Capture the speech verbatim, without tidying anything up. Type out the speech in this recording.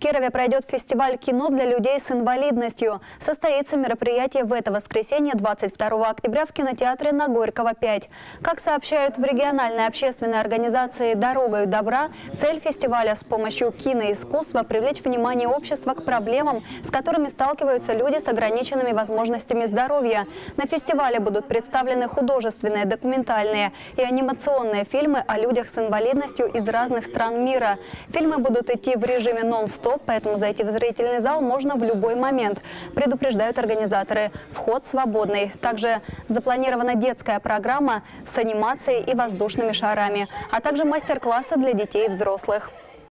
Кирове пройдет фестиваль кино для людей с инвалидностью. Состоится мероприятие в это воскресенье, двадцать второго октября, в кинотеатре на Горького, пять. Как сообщают в региональной общественной организации «Дорогою добра», цель фестиваля с помощью киноискусства привлечь внимание общества к проблемам, с которыми сталкиваются люди с ограниченными возможностями здоровья. На фестивале будут представлены художественные, документальные и анимационные фильмы о людях с инвалидностью из разных стран мира. Фильмы будут идти в режиме нон-стоп, поэтому зайти в зрительный зал можно в любой момент. Предупреждают организаторы. Вход свободный. Также запланирована детская программа с анимацией и воздушными шарами, а также мастер-классы для детей и взрослых.